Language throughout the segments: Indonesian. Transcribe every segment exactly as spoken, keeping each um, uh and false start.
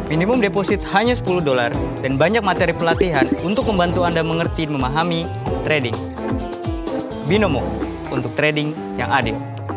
Minimum deposit hanya sepuluh dolar dan banyak materi pelatihan untuk membantu Anda mengerti dan memahami trading. Binomo, untuk trading yang adil.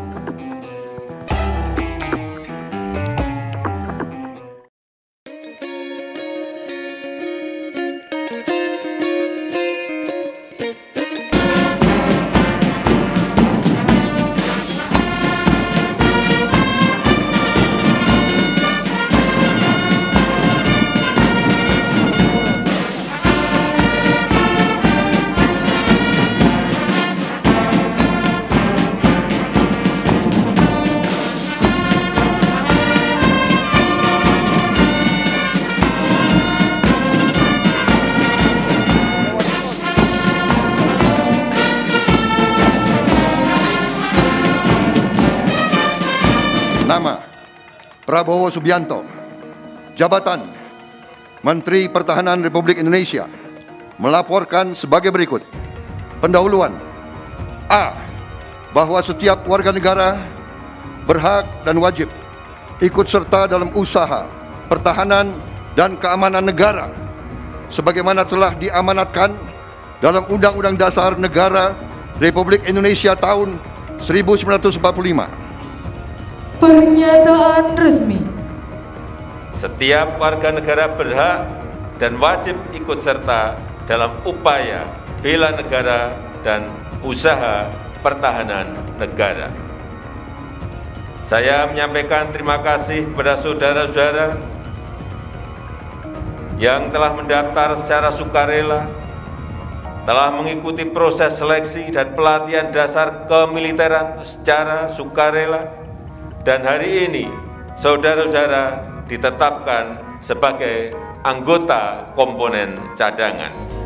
Nama Prabowo Subianto. Jabatan Menteri Pertahanan Republik Indonesia. Melaporkan sebagai berikut. Pendahuluan. A. Bahwa setiap warga negara berhak dan wajib ikut serta dalam usaha pertahanan dan keamanan negara sebagaimana telah diamanatkan dalam Undang-Undang Dasar Negara Republik Indonesia tahun seribu sembilan ratus empat puluh lima. Pernyataan resmi. Setiap warga negara berhak dan wajib ikut serta dalam upaya bela negara dan usaha pertahanan negara. Saya menyampaikan terima kasih kepada saudara-saudara yang telah mendaftar secara sukarela, telah mengikuti proses seleksi dan pelatihan dasar kemiliteran secara sukarela, dan hari ini saudara-saudara ditetapkan sebagai anggota komponen cadangan.